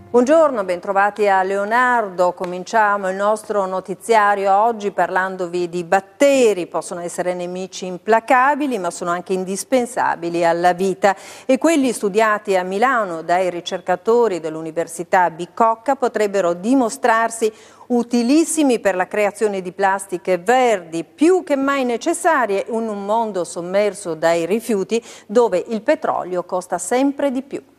Buongiorno, bentrovati a Leonardo. Cominciamo il nostro notiziario oggi parlandovi di batteri. Possono essere nemici implacabili, ma sono anche indispensabili alla vita. E quelli studiati a Milano dai ricercatori dell'Università Bicocca potrebbero dimostrarsi utilissimi per la creazione di plastiche verdi, più che mai necessarie in un mondo sommerso dai rifiuti, dove il petrolio costa sempre di più.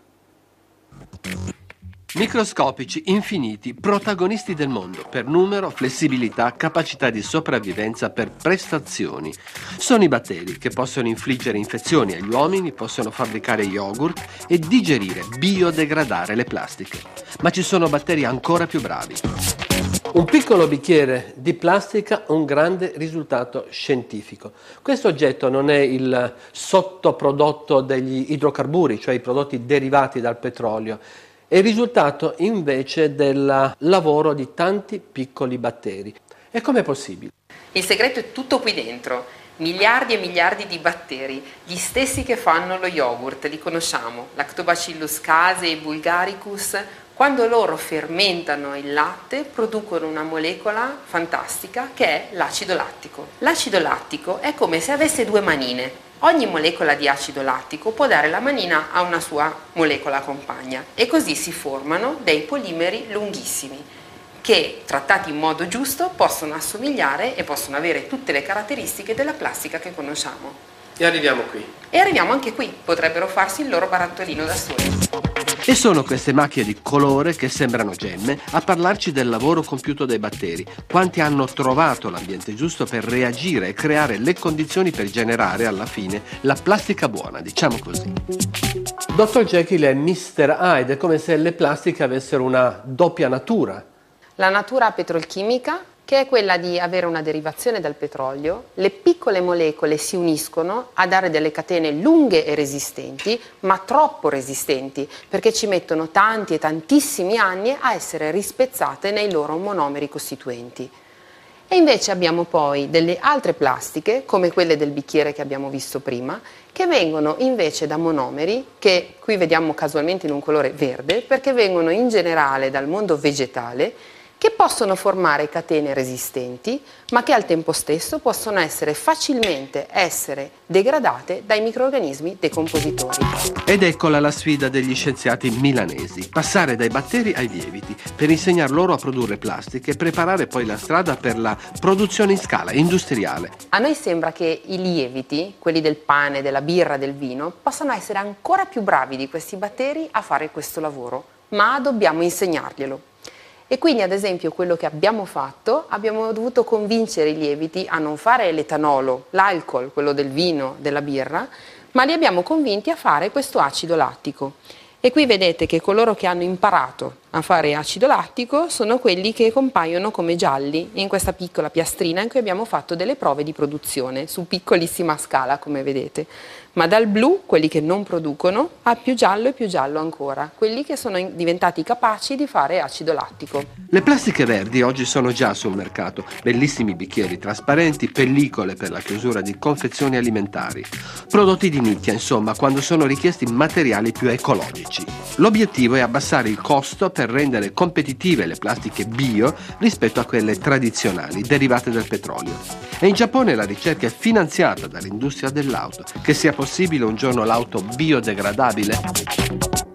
Microscopici, infiniti, protagonisti del mondo per numero, flessibilità, capacità di sopravvivenza per prestazioni. Sono i batteri che possono infliggere infezioni agli uomini, possono fabbricare yogurt e digerire, biodegradare le plastiche. Ma ci sono batteri ancora più bravi. Un piccolo bicchiere di plastica, un grande risultato scientifico. Questo oggetto non è il sottoprodotto degli idrocarburi, cioè i prodotti derivati dal petrolio. È il risultato invece del lavoro di tanti piccoli batteri. E com'è possibile? Il segreto è tutto qui dentro. Miliardi e miliardi di batteri, gli stessi che fanno lo yogurt, li conosciamo, Lactobacillus casei e Bulgaricus. Quando loro fermentano il latte producono una molecola fantastica che è l'acido lattico. L'acido lattico è come se avesse due manine. Ogni molecola di acido lattico può dare la manina a una sua molecola compagna e così si formano dei polimeri lunghissimi che, trattati in modo giusto, possono assomigliare e possono avere tutte le caratteristiche della plastica che conosciamo. E arriviamo qui. E arriviamo anche qui, potrebbero farsi il loro barattolino da soli. E sono queste macchie di colore che sembrano gemme a parlarci del lavoro compiuto dai batteri, quanti hanno trovato l'ambiente giusto per reagire e creare le condizioni per generare alla fine la plastica buona, diciamo così. Dr. Jekyll e Mr. Hyde, è come se le plastiche avessero una doppia natura. La natura petrolchimica, che è quella di avere una derivazione dal petrolio, le piccole molecole si uniscono a dare delle catene lunghe e resistenti, ma troppo resistenti, perché ci mettono tanti e tantissimi anni a essere rispezzate nei loro monomeri costituenti. E invece abbiamo poi delle altre plastiche, come quelle del bicchiere che abbiamo visto prima, che vengono invece da monomeri, che qui vediamo casualmente in un colore verde, perché vengono in generale dal mondo vegetale, che possono formare catene resistenti, ma che al tempo stesso possono essere facilmente degradate dai microrganismi decompositori. Ed eccola la sfida degli scienziati milanesi, passare dai batteri ai lieviti per insegnar loro a produrre plastiche e preparare poi la strada per la produzione in scala industriale. A noi sembra che i lieviti, quelli del pane, della birra, del vino, possano essere ancora più bravi di questi batteri a fare questo lavoro, ma dobbiamo insegnarglielo. E quindi, ad esempio, quello che abbiamo fatto, abbiamo dovuto convincere i lieviti a non fare l'etanolo, l'alcol, quello del vino, della birra, ma li abbiamo convinti a fare questo acido lattico. E qui vedete che coloro che hanno imparato a fare acido lattico sono quelli che compaiono come gialli in questa piccola piastrina in cui abbiamo fatto delle prove di produzione su piccolissima scala, come vedete. Ma dal blu, quelli che non producono, a più giallo e più giallo ancora, quelli che sono diventati capaci di fare acido lattico. Le plastiche verdi oggi sono già sul mercato, bellissimi bicchieri trasparenti, pellicole per la chiusura di confezioni alimentari. Prodotti di nicchia, insomma, quando sono richiesti materiali più ecologici. L'obiettivo è abbassare il costo per rendere competitive le plastiche bio rispetto a quelle tradizionali derivate dal petrolio. E in Giappone la ricerca è finanziata dall'industria dell'auto. Che sia possibile un giorno l'auto biodegradabile?